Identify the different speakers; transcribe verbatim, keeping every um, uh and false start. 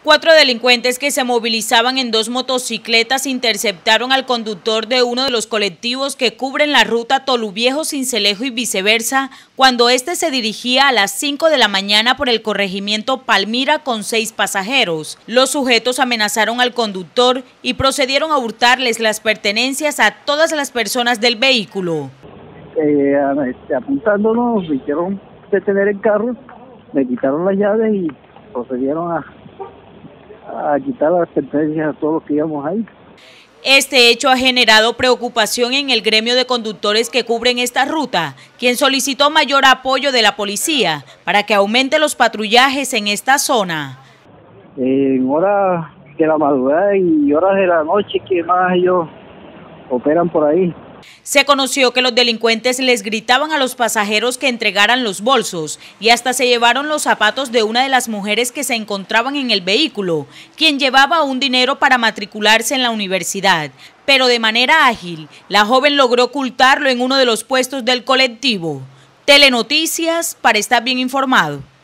Speaker 1: Cuatro delincuentes que se movilizaban en dos motocicletas interceptaron al conductor de uno de los colectivos que cubren la ruta Toluviejo-Sincelejo y viceversa, cuando éste se dirigía a las cinco de la mañana por el corregimiento Palmira con seis pasajeros. Los sujetos amenazaron al conductor y procedieron a hurtarles las pertenencias a todas las personas del vehículo.
Speaker 2: Eh, apuntándonos, me hicieron detener el carro, me quitaron las llaves y procedieron a a quitar las pertenencias a todos los que íbamos ahí.
Speaker 1: Este hecho ha generado preocupación en el gremio de conductores que cubren esta ruta, quien solicitó mayor apoyo de la policía para que aumente los patrullajes en esta zona.
Speaker 2: En horas de la madrugada y horas de la noche que más ellos operan por ahí.
Speaker 1: Se conoció que los delincuentes les gritaban a los pasajeros que entregaran los bolsos y hasta se llevaron los zapatos de una de las mujeres que se encontraban en el vehículo, quien llevaba un dinero para matricularse en la universidad. Pero de manera ágil, la joven logró ocultarlo en uno de los puestos del colectivo. Telenoticias para estar bien informado.